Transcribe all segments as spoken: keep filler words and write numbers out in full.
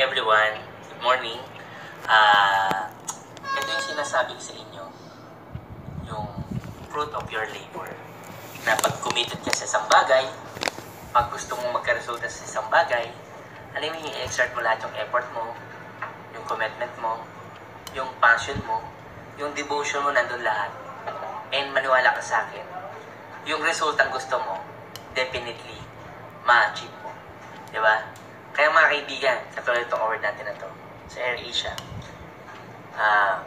everyone. Good morning. Uh, ito yung sinasabi ko sa inyo, yung fruit of your labor. Na pag committed ka sa isang bagay, pag gusto mong magkaresulta sa isang bagay, alam mo yung i-exert mo lahat yung effort mo, yung commitment mo, yung passion mo, yung devotion mo, nandun lahat. And maniwala ka sa akin, yung resultang gusto mo, definitely ma-achieve mo. Diba? Kaya mga kaibigan, katulad itong award natin na to sa AirAsia, uh,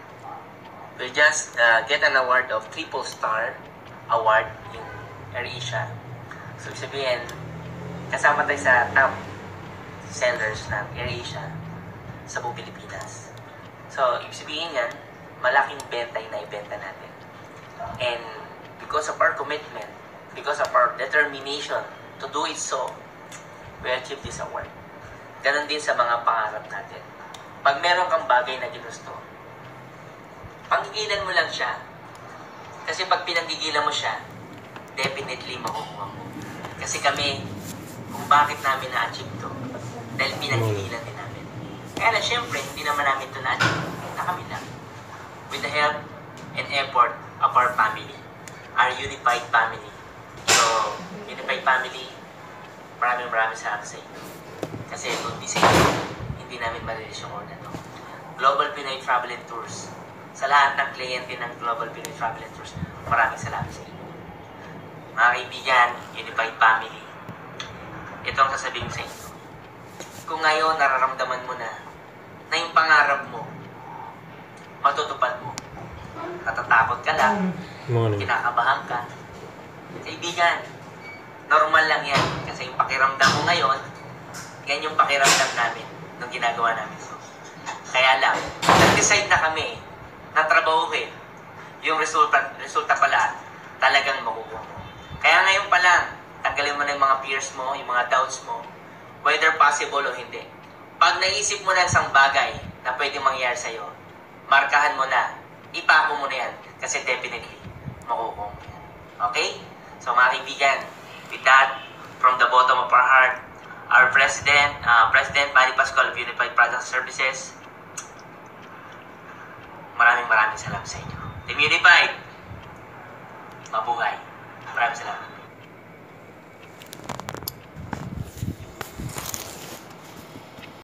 we just uh, get an award of triple star award in AirAsia. So, sabihin, kasama tayo sa top sellers ng AirAsia sa buong Pilipinas. So, ibig sabihin yan, malaking benta yung naibenta natin. And because of our commitment, because of our determination to do it so, we achieve this award. Ganon din sa mga pangarap natin. Pag meron kang bagay na ginusto, panggigilan mo lang siya. Kasi pag pinanggigilan mo siya, definitely makukuha mo. Kasi kami, kung bakit namin na-achieve to, dahil pinanggigilan din namin. Kaya na syempre, hindi naman namin to na-achieve na kami lang. With the help and effort of our family, our unified family. So, unified family, maraming maraming salamat sa inyo. Kasi kung di sa inyo, hindi namin marilis yung order to. Global Pinoy Travel and Tours. Sa lahat ng kliyente ng Global Pinoy Travel and Tours, maraming salamat sa inyo. Mga kaibigan, unified family, ito ang sasabihin sa inyo. Kung ngayon nararamdaman mo na na yung pangarap mo, matutupad mo, natatakot ka lang, kinakabahan ka, kaibigan, normal lang yan. Kasi yung pakiramdam mo ngayon, yan yung pakiramdam namin nung ginagawa namin. So, kaya lang, nag-decide na kami na trabahuhin yung resulta, resulta pala talagang makukuha mo. Kaya ngayon pa lang, tanggalin mo na yung mga fears mo, yung mga doubts mo, whether possible o hindi. Pag naisip mo na isang bagay na pwedeng mangyari sa'yo, markahan mo na, ipako mo na yan, kasi definitely, makukuha mo yan. Okay? So mga kaibigan, with that, from the bottom of our heart, our President, uh, President Manny Pascual of Unified Product Services, maraming maraming salamat sa inyo. Team Unified, mabuhay. Maraming salamat.